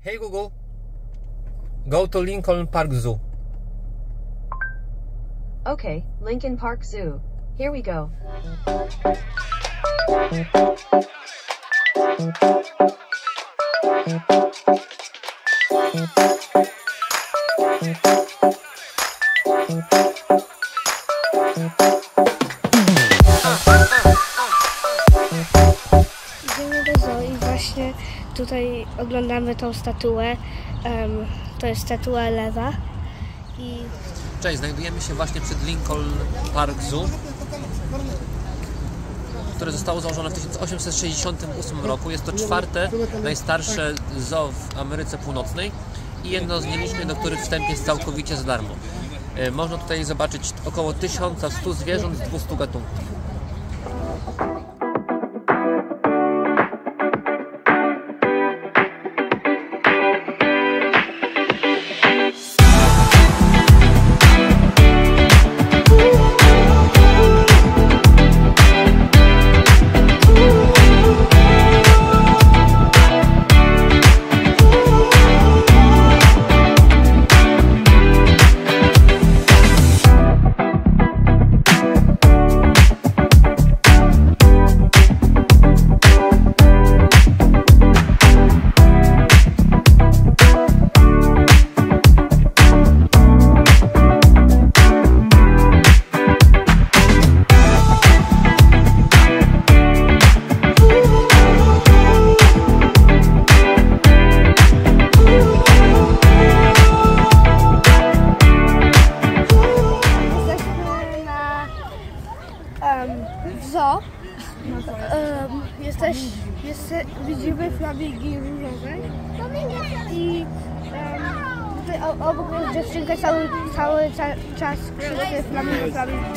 Hey Google, go to Lincoln Park Zoo. Okay, Lincoln Park Zoo. Here we go. Idziemy do zoo i właśnie tutaj oglądamy tą statuę. To jest statua lewa. Cześć, znajdujemy się właśnie przed Lincoln Park Zoo, które zostało założone w 1868 roku. Jest to czwarte najstarsze zoo w Ameryce Północnej i jedno z nielicznych, do których wstęp jest całkowicie za darmo. Można tutaj zobaczyć około 1100 zwierząt z 200 gatunków. W zoo widzimy flamingi różowe i tutaj obok jest dziewczynka cały czas krzyczy flamingo, flamingo.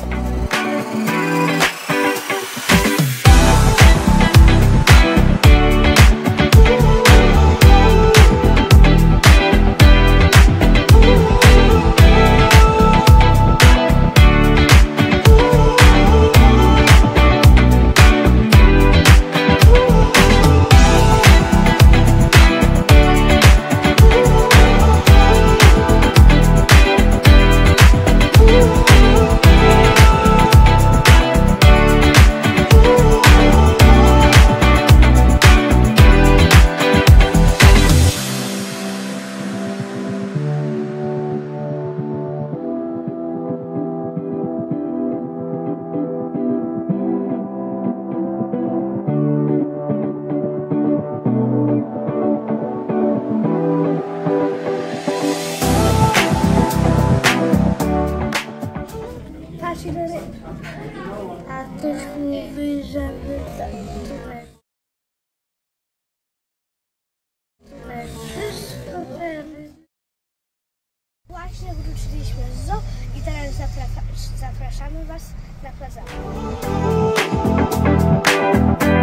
A ktoś mówi, żeby Właśnie wróciliśmy z zoo i teraz zapraszamy Was na plac zabaw.